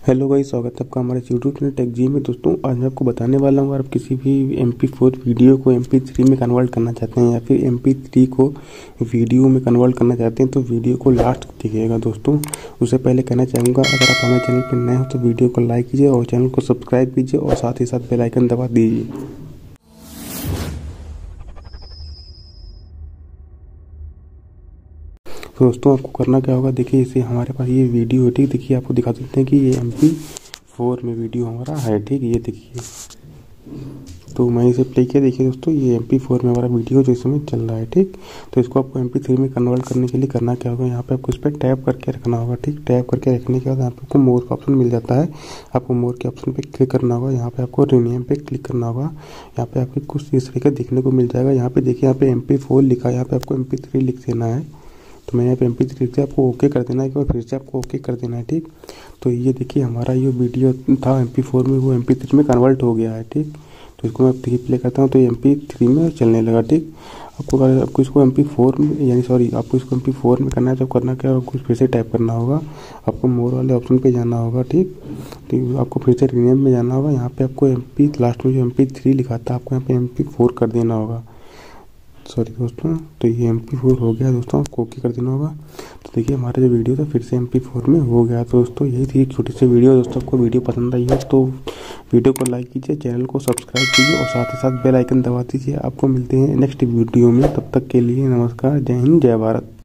Hello guys, स्वागत है आपका हमारे यूट्यूब चैनल टेक जी में। दोस्तों, आज मैं आपको बताने वाला हूँ, अगर आप किसी भी MP4 वीडियो को MP3 में कन्वर्ट करना चाहते हैं या फिर MP3 को वीडियो में कन्वर्ट करना चाहते हैं तो वीडियो को लास्ट तक देखिएगा। दोस्तों, उससे पहले कहना चाहूँगा, अगर आप हमारे चैनल पर नए हो तो वीडियो को लाइक कीजिए और चैनल को सब्सक्राइब कीजिए और साथ ही साथ बेल आइकन दबा दीजिए। तो दोस्तों, आपको करना क्या होगा, देखिए इसे हमारे पास ये वीडियो है, ठीक। देखिए आपको दिखा देते हैं कि ये MP4 में वीडियो हमारा है, ठीक। ये देखिए, तो मैं इसे प्ले किया। देखिए दोस्तों, ये MP4 में हमारा वीडियो जो इस समय चल रहा है, ठीक। तो इसको आपको MP3 में कन्वर्ट करने के लिए करना क्या होगा, यहाँ पे आपको इस पर टैप करके रखना होगा, ठीक। टैप करके रखने के बाद यहाँ पे आपको मोर का ऑप्शन मिल जाता है। आपको मोर के ऑप्शन पे क्लिक करना होगा। यहाँ पे आपको रीनेम पे क्लिक करना होगा। यहाँ पे आपको कुछ इस तरीके देखने को मिल जाएगा। यहाँ पे देखिए, यहाँ पे MP4 लिखा है, यहाँ पे आपको MP3 लिख देना है। तो मैंने यहाँ पे MP3 से आपको ओके कर देना है, एक बार फिर से आपको ओके कर देना है, ठीक। तो ये देखिए, हमारा ये वीडियो था MP4 में, वो MP3 में कन्वर्ट हो गया है, ठीक। तो इसको मैं देखिए प्ले करता हूँ तो MP3 में चलने लगा, ठीक। आपको इसको MP4 में आपको इसको MP4 में करना है तो करना क्या होगा, कुछ फिर से टाइप करना होगा। आपको मोर वाले ऑप्शन पे जाना होगा, ठीक। तो आपको फिर से रीनेम में जाना होगा। यहाँ पे आपको लास्ट में जो MP3 लिखा था, आपको यहाँ पे MP4 कर देना होगा। सॉरी दोस्तों, तो ये MP4 हो गया। दोस्तों, आपको ओके कर देना होगा। तो देखिए, हमारा जो वीडियो था फिर से MP4 में हो गया। तो दोस्तों, यही थी एक छोटी सी वीडियो। दोस्तों, आपको वीडियो पसंद आई हो तो वीडियो को लाइक कीजिए, चैनल को सब्सक्राइब कीजिए और साथ ही साथ बेल आइकन दबा दीजिए। आपको मिलते हैं नेक्स्ट वीडियो में। तब तक के लिए नमस्कार, जय हिंद, जय भारत।